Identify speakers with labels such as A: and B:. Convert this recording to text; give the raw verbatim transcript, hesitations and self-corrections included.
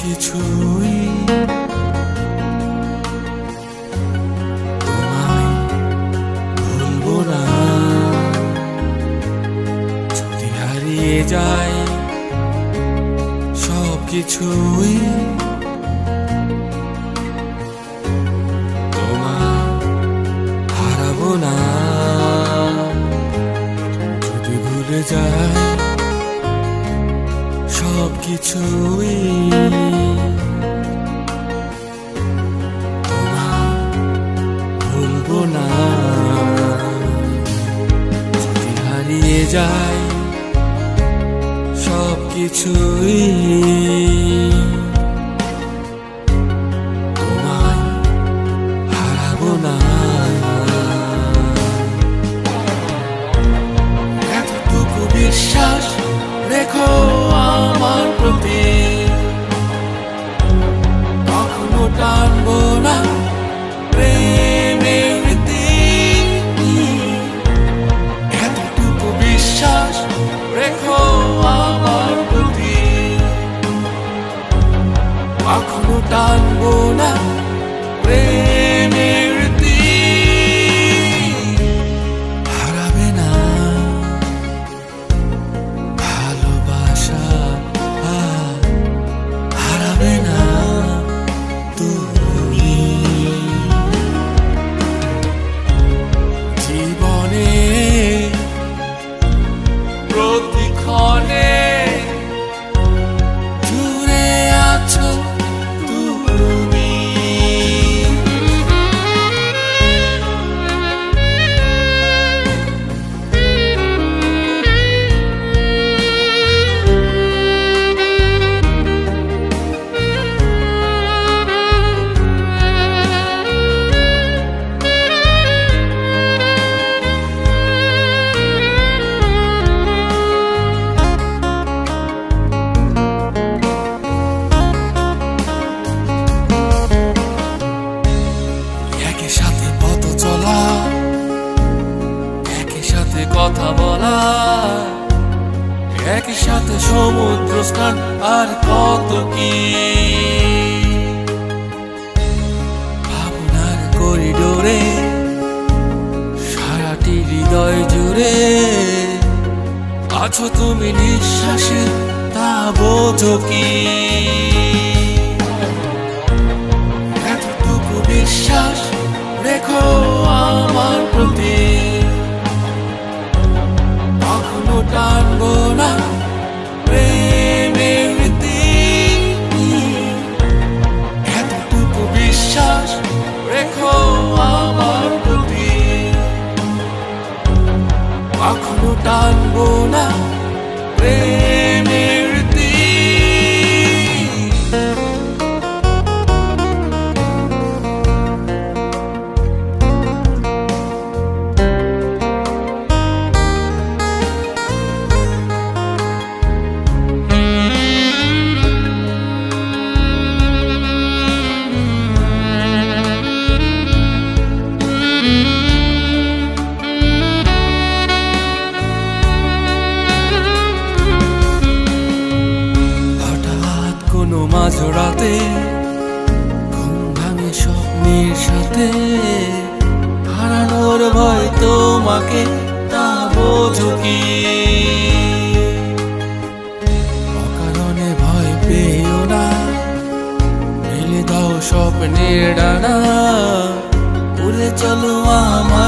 A: কিছুই তোমায় ভুলবো না। যদি হারিয়ে যায় সব কিছুই তোমায় হারাবো না। যদি ভুলে যায় সব কিছুই তোমায় ভুলবো না। যদি হারিয়ে যায় সব কিছুই তোমায় হারাবো না। এতটুকু বিশ্বাস রেখো আমার প্রতি, কখনো টানবো না প্রেমের রীতি। এতটুকু বিশ্বাস রেখো আমার প্রতি, কখনো টানবো না প্রেমের রীতি। হারাবে না ভালোবাসা, হারাবে না তুমি। জীবনে প্রতিক্ষণে জুড়ে আছো তুমি। একই সাথে পথ চলা, একই সাথে কথা বলা, একই সাথে সমুদ্র স্নান আর কত কি। ভাবনার করিডোরে সারাটি হৃদয় জুড়ে আছো তুমি নিঃশ্বাসে, তা বোঝো কি। এতটুকু বিশ্বাস রেখো আমার প্রতি, কখনো টানবো না প্রেমের রীতি। এতটুকু বিশ্বাস রেখো আমার প্রতি, কখনো টানবো না প্রেমের রীতি। মাঝরাতে ঘুম ভাঙে স্বপ্নের সাথে, হারানোর ভয় তোমাকে, তা বোঝো কি। অকারণে ভয় পেও না, মেলে দাও স্বপ্নের ডানা, উড়ে চলো আমার